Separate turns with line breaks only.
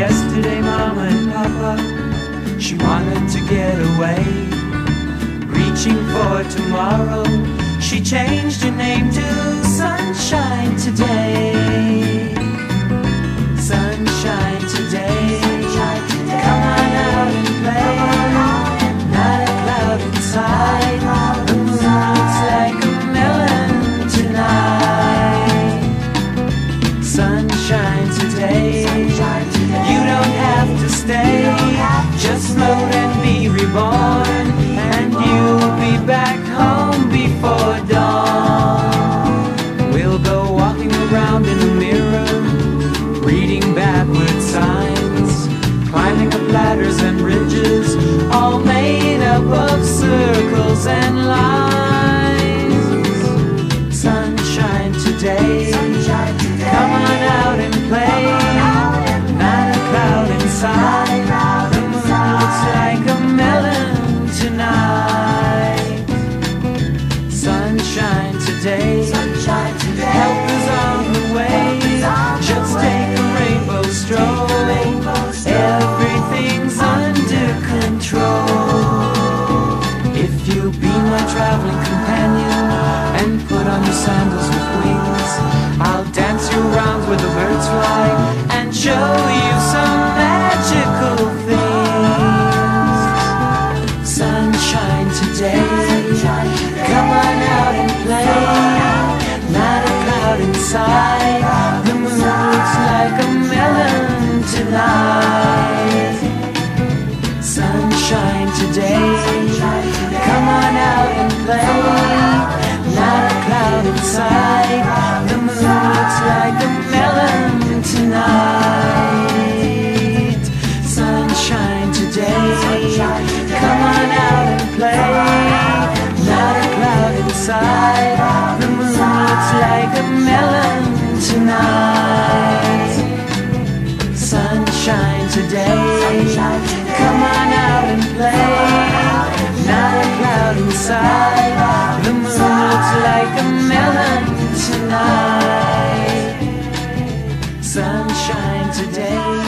yesterday, Mama and Papa. She wanted to get away, reaching for tomorrow. She changed her name to Sunshine today. Sunshine today. Come on out and play. Not a cloud inside. The moon looks like a melon tonight. Sunshine today. You don't have to stay. Just float and be reborn, and you'll be back home before dawn. We'll go walking around in a mirror, reading backward signs, climbing up ladders and bridges, all made up of circles and lines. Sunshine today. Come on out and play. Not a cloud inside. The moon looks like a melon tonight. Sunshine today. Help is on the way. Just take a rainbow stroll. Everything's under control. If you'll be my traveling companion and put on your sandals with wings, I'll dance you around where the birds fly and show you some magical things. Sunshine today. Come on out and play. Not a cloud inside. The moon looks like a melon tonight. Sunshine today. Come on out and play. Not a cloud inside. The moon looks like a melon tonight. Sunshine today. Come on out and play. Not a cloud inside. The moon looks like a melon tonight. Sunshine today. Come on out and play. Not a cloud inside. The moon looks like a melon tonight. Sunshine today.